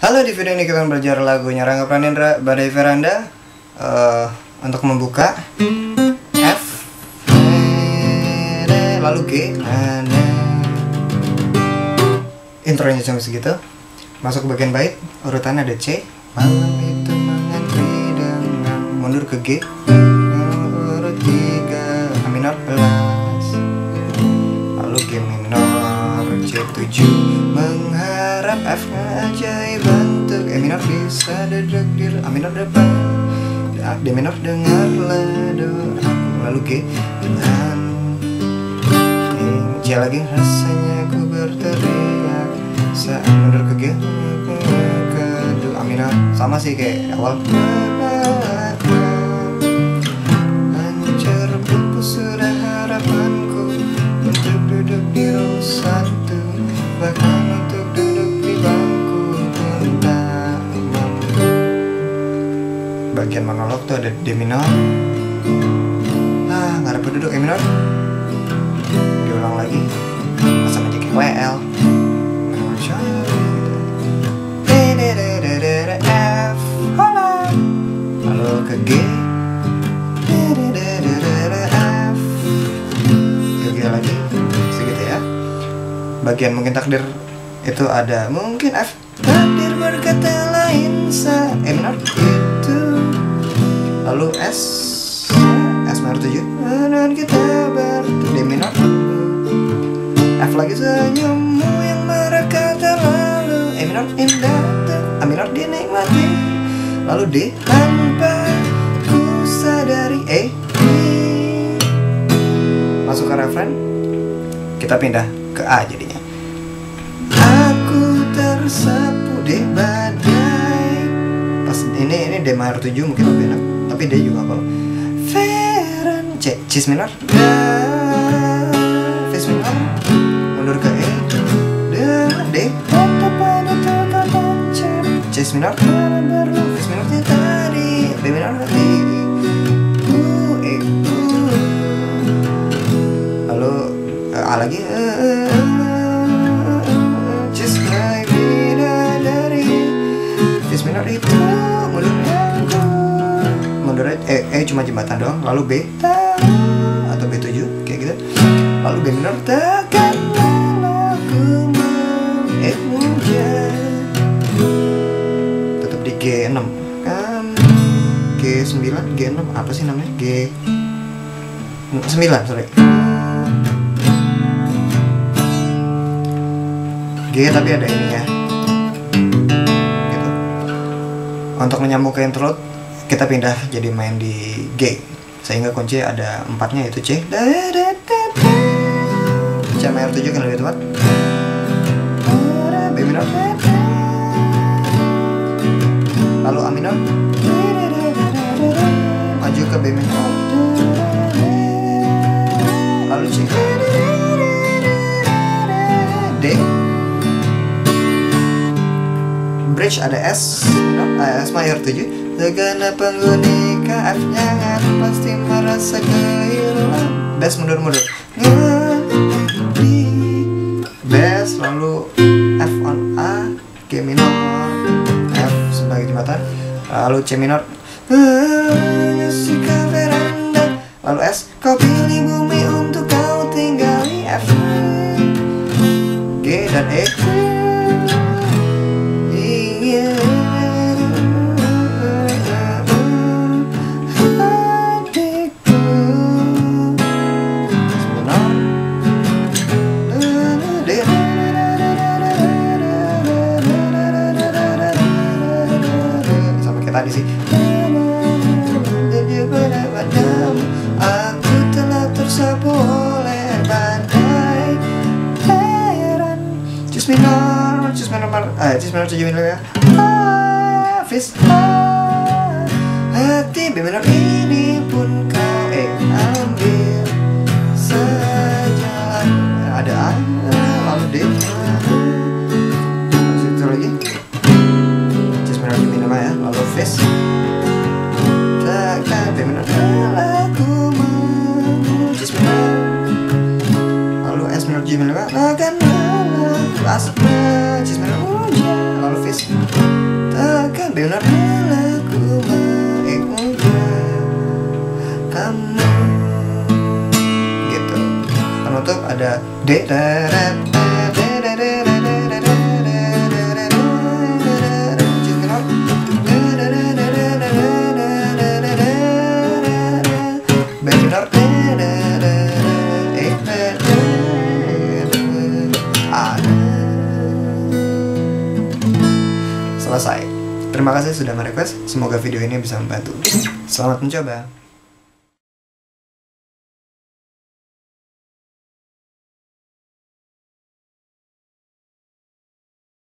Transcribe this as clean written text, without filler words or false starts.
Halo, di video ini kita akan belajar lagunya Rangga Pranendra, Badai Veranda. Untuk membuka F, lalu G, intronya cuma segitu. Masuk ke bagian bait, urutannya ada C. Malam itu mengantri dengan mundur ke G, urut 3, A minor plus, lalu G minor, C7, mengharap F ajaib bentuk, E minor bisa duduk di A minor depan, D minor dengarlah doa, lalu G dan C lagi, rasanya ku berteriak saat mundur ke G, ke do A minor, sama sih kayak awal. Hancur pupus sudah harapanku untuk duduk di row 1, bahkan untuk duduk di bangku pun tak mampu. Bagian monolog tuh ada D minor, nggak dapat duduk E minor, diulang lagi sama aja kayak WL. F, lalu ke G, F, ke G lagi, segitu ya. Bagian mungkin takdir itu ada mungkin F, takdir berkata lain sa, E minor itu, lalu S minor 7, dan kita D minor, F lagi senyummu yang mereka terlalu, E minor indah, A minor dinikmati, lalu D tanpa ku sadari, E, masuk ke refren, kita pindah ke A jadinya. Aku tersapu di badai, pas ini D minor 7 mungkin lebih enak, tapi D juga apa, Veran, C minor, Fis minor, mundur ke E, dan D, C minor, Fis minor tadi, B minor tadi, E, lalu A lagi, C my bidadari, Fis minor itu, mundur E cuma jembatan doang, lalu B atau B7 kayak gitu, lalu B minor takkanlah aku hujan, tetap di G6 kan, G9, G6 apa sih namanya, G9 sorry, G tapi ada ininya gitu. Untuk menyambung ke interlude kita pindah jadi main di G, sehingga kunci ada 4-nya yaitu C, C minor 7 kan lebih tepat, B minor, lalu A minor, maju ke B minor, lalu C, D, bridge ada S minor 7, segenap penghuni KF-nya pasti merasa kehilangan, bass mundur-mundur, di bass, lalu F on A, G minor, F sebagai jembatan, lalu C minor, suka veranda, lalu S, kau pilih bumi untuk kau tinggali, F, G dan E, tadi sih. Aku telah tersapu oleh badai heran. Cis minor 7 minor ya. Fis hati B minor ini pun kau ambil sejalan, ada A lalu D, terus itu lagi Cis minor G minor ya, lalu Fis takkan B minor aku mau, Cis minor, lalu S minor G minor akan asma, Cis minor hujan, lalu Fis please. Takkan benar aku mengikhlaskan kamu. Gitu. Penutup ada D. Selesai. Terima kasih sudah merequest. Semoga video ini bisa membantu. Selamat mencoba.